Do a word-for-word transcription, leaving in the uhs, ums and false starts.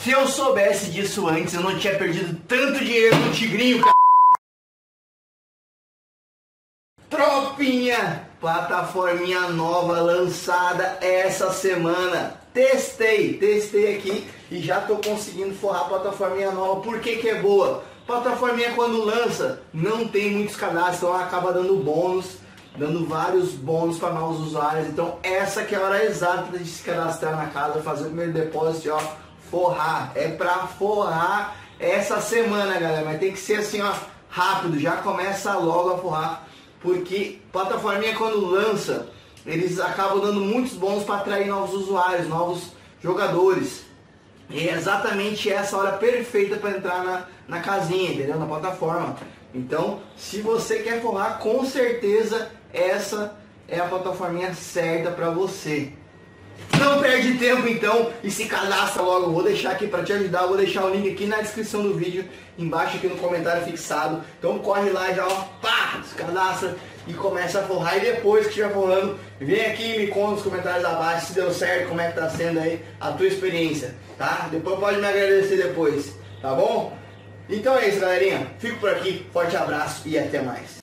Se eu soubesse disso antes, eu não tinha perdido tanto dinheiro no Tigrinho, cara. Tropinha, plataforminha nova lançada essa semana. Testei, testei aqui e já tô conseguindo forrar a plataforminha nova. Por que que é boa? Plataforminha quando lança, não tem muitos cadastros, então ela acaba dando bônus, dando vários bônus para novos usuários. Então essa que é a hora exata de se cadastrar na casa, fazer o primeiro depósito e ó, forrar. É pra forrar essa semana, galera, mas tem que ser assim, ó, rápido, já começa logo a forrar, porque plataforminha quando lança, eles acabam dando muitos bônus para atrair novos usuários, novos jogadores. E é exatamente essa hora perfeita para entrar na, na casinha, entendeu? Na plataforma. Então, se você quer forrar, com certeza essa é a plataforminha certa para você. Não perde tempo então e se cadastra logo. Vou deixar aqui para te ajudar, vou deixar o link aqui na descrição do vídeo, embaixo aqui no comentário fixado. Então corre lá já, ó, pá, se cadastra e começa a forrar. E depois que estiver forrando, vem aqui e me conta nos comentários abaixo se deu certo, como é que tá sendo aí a tua experiência, tá? Depois pode me agradecer depois, tá bom? Então é isso, galerinha. Fico por aqui, forte abraço e até mais.